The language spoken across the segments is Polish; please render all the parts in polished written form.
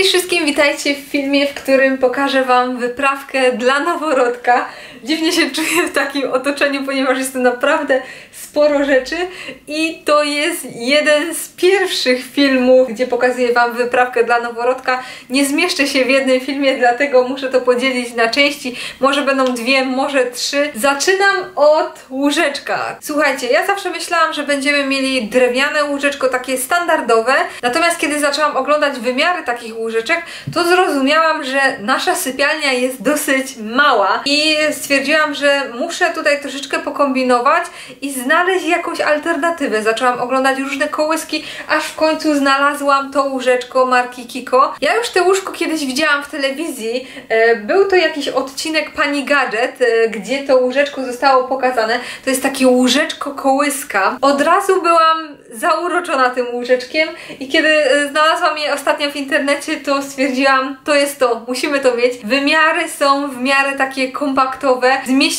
Cześć wszystkim, witajcie w filmie, w którym pokażę Wam wyprawkę dla noworodka. Dziwnie się czuję w takim otoczeniu, ponieważ jest tu naprawdę sporo rzeczy i to jest jeden z pierwszych filmów, gdzie pokazuję Wam wyprawkę dla noworodka. Nie zmieszczę się w jednym filmie, dlatego muszę to podzielić na części. Może będą dwie, może trzy. Zaczynam od łóżeczka. Słuchajcie, ja zawsze myślałam, że będziemy mieli drewniane łóżeczko, takie standardowe. Natomiast kiedy zaczęłam oglądać wymiary takich łóżeczek, to zrozumiałam, że nasza sypialnia jest dosyć mała i stwierdziłam, że muszę tutaj troszeczkę pokombinować i znaleźć jakąś alternatywę. Zaczęłam oglądać różne kołyski, aż w końcu znalazłam to łóżeczko marki Kiko. Ja już to łóżko kiedyś widziałam w telewizji. Był to jakiś odcinek Pani Gadżet, gdzie to łóżeczko zostało pokazane. To jest takie łóżeczko kołyska. Od razu byłam zauroczona tym łóżeczkiem i kiedy znalazłam je ostatnio w internecie, to stwierdziłam, to jest to, musimy to mieć. Wymiary są w miarę takie kompaktowe.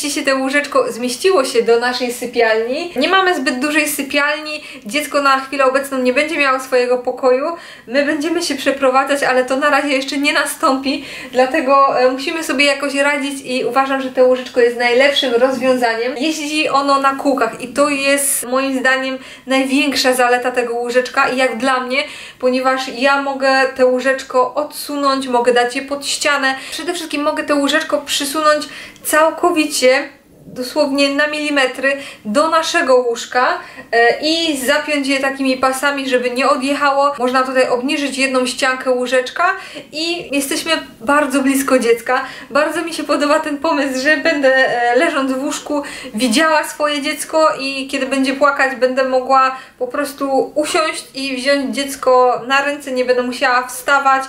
Zmieściło się do naszej sypialni. Nie mamy zbyt dużej sypialni. Dziecko na chwilę obecną nie będzie miało swojego pokoju. My będziemy się przeprowadzać, ale to na razie jeszcze nie nastąpi. Dlatego musimy sobie jakoś radzić i uważam, że to łóżeczko jest najlepszym rozwiązaniem. Jeździ ono na kółkach i to jest moim zdaniem największa zaleta tego łóżeczka i jak dla mnie, ponieważ ja mogę to łóżeczko odsunąć, mogę dać je pod ścianę. Przede wszystkim mogę to łóżeczko przysunąć całkowicie, dosłownie na milimetry do naszego łóżka i zapiąć je takimi pasami, żeby nie odjechało. Można tutaj obniżyć jedną ściankę łóżeczka i jesteśmy bardzo blisko dziecka. Bardzo mi się podoba ten pomysł, że będę leżąc w łóżku widziała swoje dziecko i kiedy będzie płakać, będę mogła po prostu usiąść i wziąć dziecko na ręce, nie będę musiała wstawać.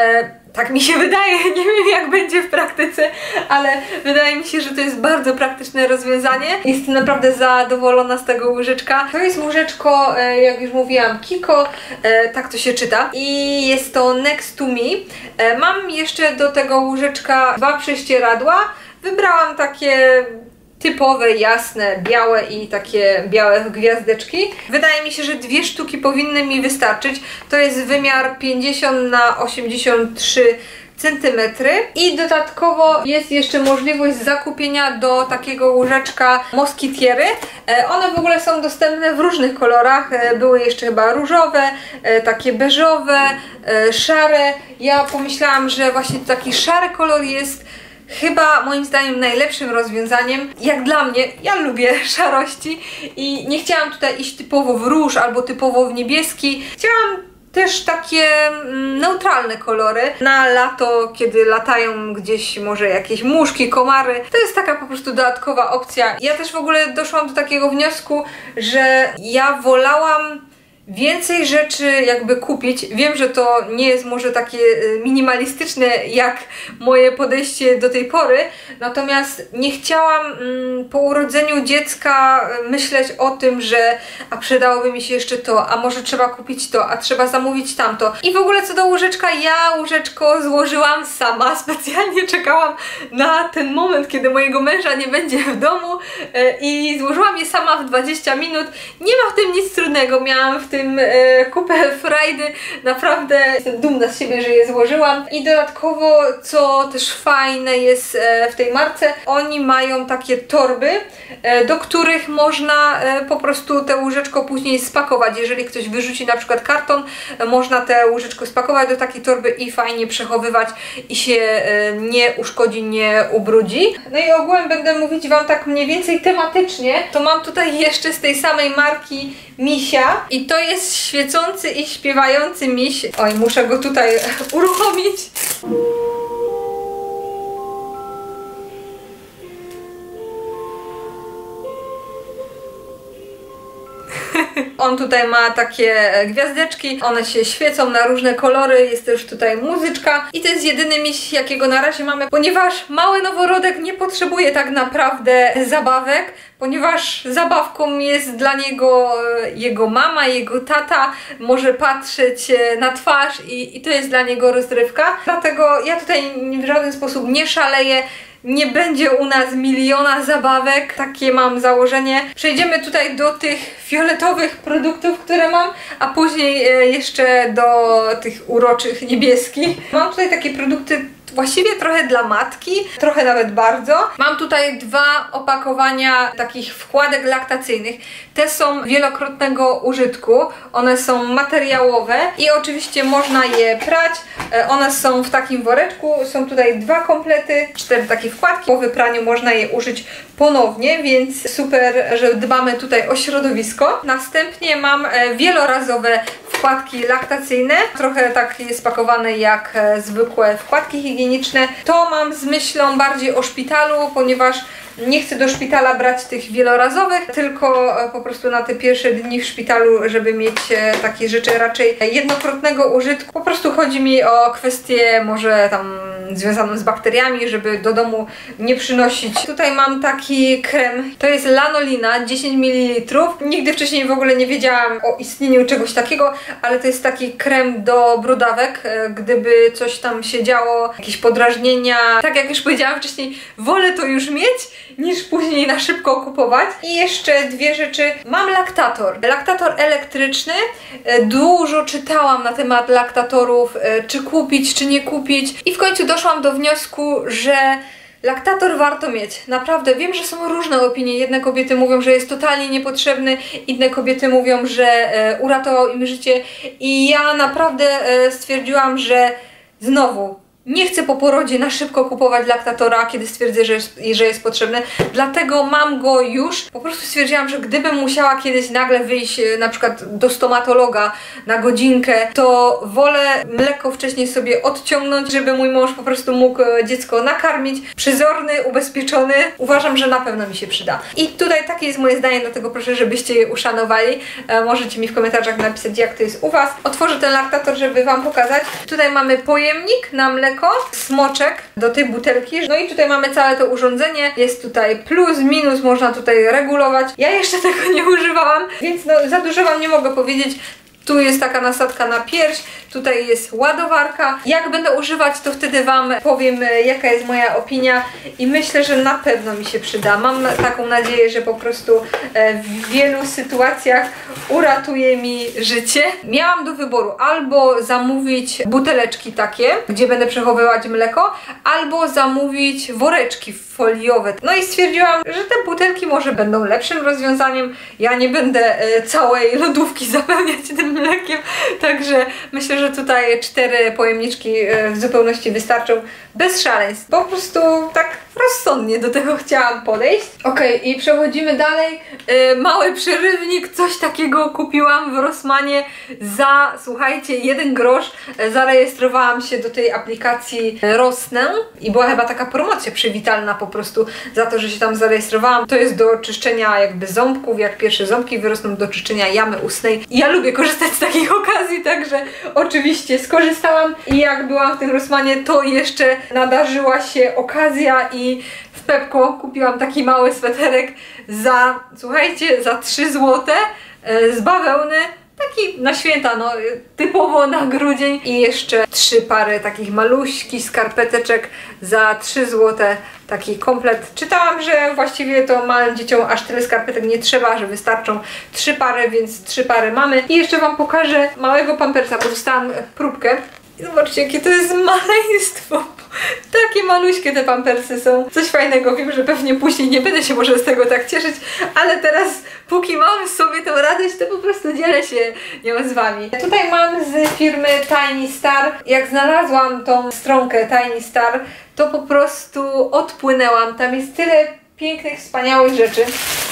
Tak mi się wydaje, nie wiem jak będzie w praktyce, ale wydaje mi się, że to jest bardzo praktyczne rozwiązanie. Jestem naprawdę zadowolona z tego łóżeczka. To jest łóżeczko, jak już mówiłam, Kiko, tak to się czyta. I jest to Next to Me. Mam jeszcze do tego łóżeczka 2 prześcieradła. Wybrałam takie typowe, jasne, białe i takie białe gwiazdeczki. Wydaje mi się, że 2 sztuki powinny mi wystarczyć. To jest wymiar 50 na 83 cm. I dodatkowo jest jeszcze możliwość zakupienia do takiego łóżeczka moskitiery. One w ogóle są dostępne w różnych kolorach. Były jeszcze chyba różowe, takie beżowe, szare. Ja pomyślałam, że właśnie taki szary kolor jest chyba moim zdaniem najlepszym rozwiązaniem. Jak dla mnie, ja lubię szarości i nie chciałam tutaj iść typowo w róż albo typowo w niebieski. Chciałam też takie neutralne kolory na lato, kiedy latają gdzieś może jakieś muszki, komary. To jest taka po prostu dodatkowa opcja. Ja też w ogóle doszłam do takiego wniosku, że ja wolałam więcej rzeczy jakby kupić. Wiem, że to nie jest może takie minimalistyczne jak moje podejście do tej pory, natomiast nie chciałam po urodzeniu dziecka myśleć o tym, że a przydałoby mi się jeszcze to, a może trzeba kupić to, a trzeba zamówić tamto. I w ogóle co do łóżeczka, ja łóżeczko złożyłam sama. Specjalnie czekałam na ten moment, kiedy mojego męża nie będzie w domu i złożyłam je sama w 20 minut. Nie ma w tym nic trudnego, miałam w tym kupę frajdy, naprawdę jestem dumna z siebie, że je złożyłam. I dodatkowo, co też fajne jest w tej marce, oni mają takie torby, do których można po prostu te łóżeczko później spakować. Jeżeli ktoś wyrzuci na przykład karton, można te łóżeczko spakować do takiej torby i fajnie przechowywać i się nie uszkodzi, nie ubrudzi. No i ogółem będę mówić Wam tak mniej więcej tematycznie. To mam tutaj jeszcze z tej samej marki misia i to jest świecący i śpiewający miś. Oj, muszę go tutaj uruchomić. On tutaj ma takie gwiazdeczki, one się świecą na różne kolory, jest też tutaj muzyczka i to jest jedyny miś, jakiego na razie mamy, ponieważ mały noworodek nie potrzebuje tak naprawdę zabawek, ponieważ zabawką jest dla niego jego mama, jego tata, może patrzeć na twarz i to jest dla niego rozrywka. Dlatego ja tutaj w żaden sposób nie szaleję. nie będzie u nas miliona zabawek, takie mam założenie. Przejdziemy tutaj do tych fioletowych produktów, które mam, a później jeszcze do tych uroczych niebieskich. Mam tutaj takie produkty właściwie trochę dla matki, trochę nawet bardzo. Mam tutaj 2 opakowania takich wkładek laktacyjnych. Te są wielokrotnego użytku, one są materiałowe i oczywiście można je prać. One są w takim woreczku, są tutaj 2 komplety, 4 takie wkładki. Po wypraniu można je użyć ponownie, więc super, że dbamy tutaj o środowisko. Następnie mam wielorazowe wkładki laktacyjne, trochę tak jest pakowane jak zwykłe wkładki higieniczne. To mam z myślą bardziej o szpitalu, ponieważ nie chcę do szpitala brać tych wielorazowych, tylko po prostu na te pierwsze dni w szpitalu, żeby mieć takie rzeczy raczej jednokrotnego użytku. Po prostu chodzi mi o kwestię może tam związaną z bakteriami, żeby do domu nie przynosić. Tutaj mam taki krem, to jest lanolina, 10 ml. Nigdy wcześniej w ogóle nie wiedziałam o istnieniu czegoś takiego, ale to jest taki krem do brudawek, gdyby coś tam się działo, jakieś podrażnienia. Tak jak już powiedziałam wcześniej, wolę to już mieć, niż później na szybko kupować. I jeszcze 2 rzeczy. Mam laktator. Laktator elektryczny. Dużo czytałam na temat laktatorów, czy kupić, czy nie kupić. I w końcu doszłam do wniosku, że laktator warto mieć. Naprawdę, wiem, że są różne opinie. Jedne kobiety mówią, że jest totalnie niepotrzebny, inne kobiety mówią, że uratował im życie. I ja naprawdę stwierdziłam, że znowu nie chcę po porodzie na szybko kupować laktatora, kiedy stwierdzę, że jest potrzebny. Dlatego mam go już. Po prostu stwierdziłam, że gdybym musiała kiedyś nagle wyjść na przykład do stomatologa na godzinkę, to wolę mleko wcześniej sobie odciągnąć, żeby mój mąż po prostu mógł dziecko nakarmić. Przyzorny, ubezpieczony. Uważam, że na pewno mi się przyda. I tutaj takie jest moje zdanie, dlatego proszę, żebyście je uszanowali. Możecie mi w komentarzach napisać, jak to jest u Was. Otworzę ten laktator, żeby Wam pokazać. Tutaj mamy pojemnik na mleko, smoczek do tej butelki. No i tutaj mamy całe to urządzenie. Jest tutaj plus, minus, można tutaj regulować. Ja jeszcze tego nie używałam, więc no, za dużo Wam nie mogę powiedzieć. Tu jest taka nasadka na pierś, tutaj jest ładowarka. Jak będę używać, to wtedy Wam powiem, jaka jest moja opinia i myślę, że na pewno mi się przyda. Mam taką nadzieję, że po prostu w wielu sytuacjach uratuje mi życie. Miałam do wyboru albo zamówić buteleczki takie, gdzie będę przechowywać mleko, albo zamówić woreczki foliowe. No i stwierdziłam, że te butelki może będą lepszym rozwiązaniem. Ja nie będę całej lodówki zapełniać tym mlekiem, także myślę, że tutaj 4 pojemniczki w zupełności wystarczą, bez szaleństw. Po prostu tak rozsądnie do tego chciałam podejść. Ok, i przechodzimy dalej. Mały przerywnik, coś takiego kupiłam w Rossmanie za, słuchajcie, 1 grosz. Zarejestrowałam się do tej aplikacji Rosnę i była chyba taka promocja przywitalna po prostu za to, że się tam zarejestrowałam. To jest do czyszczenia jakby ząbków, jak pierwsze ząbki wyrosną, do czyszczenia jamy ustnej. I ja lubię korzystać z takich okazji, także oczywiście skorzystałam i jak byłam w tym Rossmanie, to jeszcze nadarzyła się okazja i w Pepco kupiłam taki mały sweterek za, słuchajcie, za 3 zł z bawełny. Taki na święta, no typowo na grudzień. I jeszcze 3 pary takich maluśkich skarpeteczek za 3 zł. Taki komplet. Czytałam, że właściwie to małym dzieciom aż tyle skarpetek nie trzeba, że wystarczą 3 pary, więc 3 pary mamy. I jeszcze Wam pokażę małego pampersa, bo dostałam próbkę. I zobaczcie, jakie to jest maleństwo. Takie maluśkie te pampersy są. Coś fajnego, wiem, że pewnie później nie będę się może z tego tak cieszyć, ale teraz póki mam sobie tę radość, to po prostu dzielę się nią z Wami. Tutaj mam z firmy Tiny Star. Jak znalazłam tą stronkę Tiny Star, to po prostu odpłynęłam. Tam jest tyle pięknych, wspaniałych rzeczy.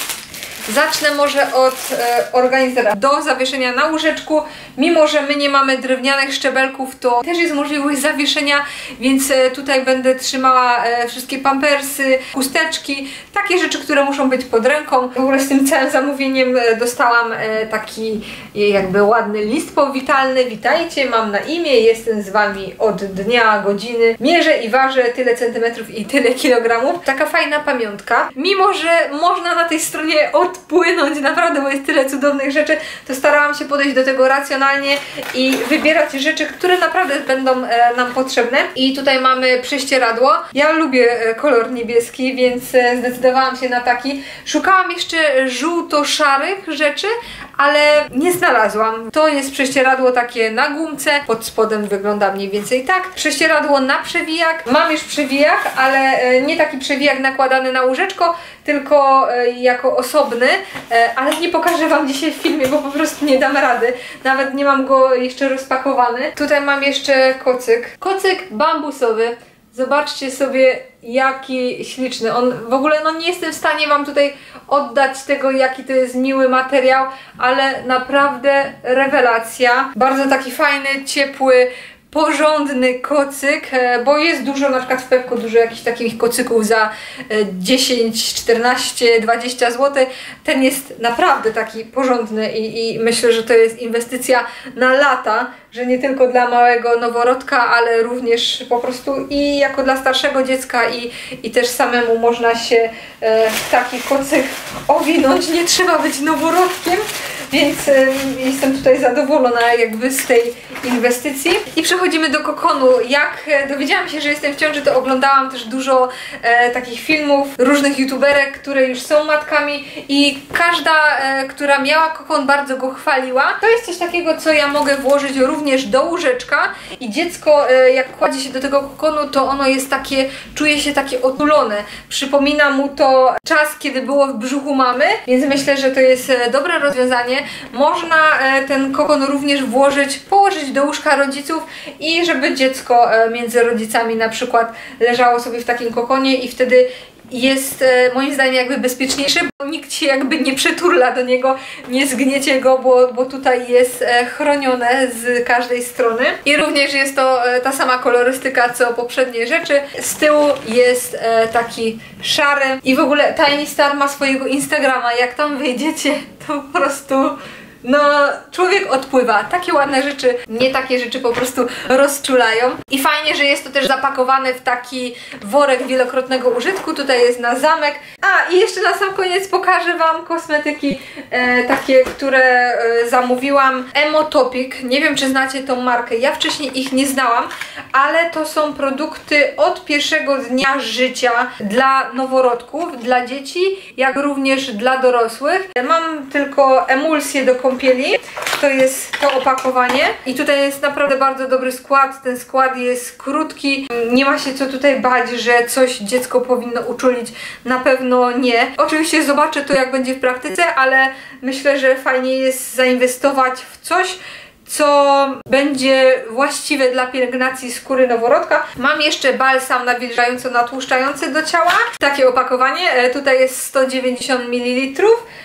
Zacznę może od organizera. Do zawieszenia na łóżeczku, mimo że my nie mamy drewnianych szczebelków, to też jest możliwość zawieszenia, więc tutaj będę trzymała wszystkie pampersy, chusteczki, takie rzeczy, które muszą być pod ręką. W ogóle z tym całym zamówieniem dostałam taki jakby ładny list powitalny. Witajcie, mam na imię, jestem z Wami od dnia, godziny, mierzę i ważę tyle centymetrów i tyle kilogramów. Taka fajna pamiątka. Mimo że można na tej stronie odpłynąć, naprawdę, bo jest tyle cudownych rzeczy, to starałam się podejść do tego racjonalnie i wybierać rzeczy, które naprawdę będą nam potrzebne. I tutaj mamy prześcieradło. Ja lubię kolor niebieski, więc zdecydowałam się na taki. Szukałam jeszcze żółto-szarych rzeczy, ale nie znalazłam. To jest prześcieradło takie na gumce, pod spodem wygląda mniej więcej tak. Prześcieradło na przewijak. Mam już przewijak, ale nie taki przewijak nakładany na łóżeczko, tylko jako osobny, ale nie pokażę wam dzisiaj w filmie, bo po prostu nie dam rady. Nawet nie mam go jeszcze rozpakowany. Tutaj mam jeszcze kocyk. Kocyk bambusowy. Zobaczcie sobie, jaki śliczny. On w ogóle, no nie jestem w stanie wam tutaj oddać tego, jaki to jest miły materiał, ale naprawdę rewelacja. Bardzo taki fajny, ciepły, porządny kocyk, bo jest dużo, na przykład w Pepco dużo jakichś takich kocyków za 10, 14, 20 zł. Ten jest naprawdę taki porządny i myślę, że to jest inwestycja na lata, że nie tylko dla małego noworodka, ale również po prostu i jako dla starszego dziecka i też samemu można się w taki kocyk owinąć. Nie trzeba być noworodkiem, więc jestem tutaj zadowolona jakby z tej inwestycji. I przechodzimy do kokonu. Jak dowiedziałam się, że jestem w ciąży, to oglądałam też dużo takich filmów różnych youtuberek, które już są matkami i każda, która miała kokon, bardzo go chwaliła. To jest coś takiego, co ja mogę włożyć również do łóżeczka i dziecko, jak kładzie się do tego kokonu, to ono jest takie, czuje się takie otulone. Przypomina mu to czas, kiedy było w brzuchu mamy, więc myślę, że to jest dobre rozwiązanie. Można ten kokon również położyć do łóżka rodziców i żeby dziecko między rodzicami na przykład leżało sobie w takim kokonie i wtedy jest moim zdaniem jakby bezpieczniejszy, bo nikt się jakby nie przeturla do niego, nie zgniecie go, bo tutaj jest chronione z każdej strony. I również jest to ta sama kolorystyka co poprzednie rzeczy. Z tyłu jest taki szary i w ogóle Tiny Star ma swojego Instagrama. Jak tam wyjdziecie, to po prostu no, człowiek odpływa. Takie ładne rzeczy, nie takie rzeczy po prostu rozczulają. I fajnie, że jest to też zapakowane w taki worek wielokrotnego użytku. Tutaj jest na zamek. A, i jeszcze na sam koniec pokażę wam kosmetyki takie, które zamówiłam. Emotopic. Nie wiem, czy znacie tą markę. Ja wcześniej ich nie znałam, ale to są produkty od pierwszego dnia życia dla noworodków, dla dzieci, jak również dla dorosłych. Mam tylko emulsję do kąpieli. To jest to opakowanie i tutaj jest naprawdę bardzo dobry skład. Ten skład jest krótki, nie ma się co tutaj bać, że coś dziecko powinno uczulić. Na pewno nie. Oczywiście zobaczę to, jak będzie w praktyce, ale myślę, że fajnie jest zainwestować w coś, co będzie właściwe dla pielęgnacji skóry noworodka. Mam jeszcze balsam nawilżająco-natłuszczający do ciała. Takie opakowanie. Tutaj jest 190 ml.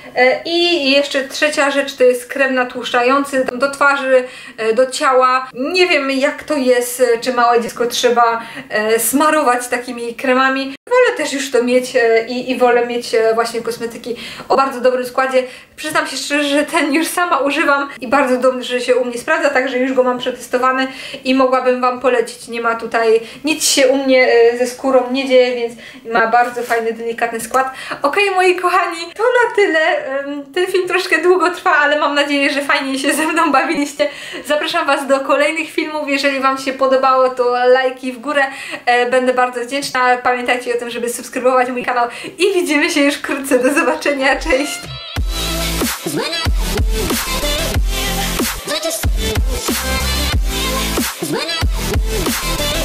I jeszcze trzecia rzecz to jest krem natłuszczający do twarzy, do ciała. Nie wiem, jak to jest, czy małe dziecko trzeba smarować takimi kremami. Wolę też już to mieć i wolę mieć właśnie kosmetyki o bardzo dobrym składzie. Przyznam się szczerze, że ten już sama używam i bardzo dobrze się u mnie sprawdza, także już go mam przetestowany i mogłabym wam polecić. Nie ma tutaj, nic się u mnie ze skórą nie dzieje, więc ma bardzo fajny, delikatny skład. Okej, moi kochani, to na tyle. Ten film troszkę długo trwa, ale mam nadzieję, że fajnie się ze mną bawiliście. Zapraszam was do kolejnych filmów. Jeżeli wam się podobało, to lajki w górę. Będę bardzo wdzięczna. Pamiętajcie o tym, żeby subskrybować mój kanał i widzimy się już wkrótce. Do zobaczenia. Cześć! When I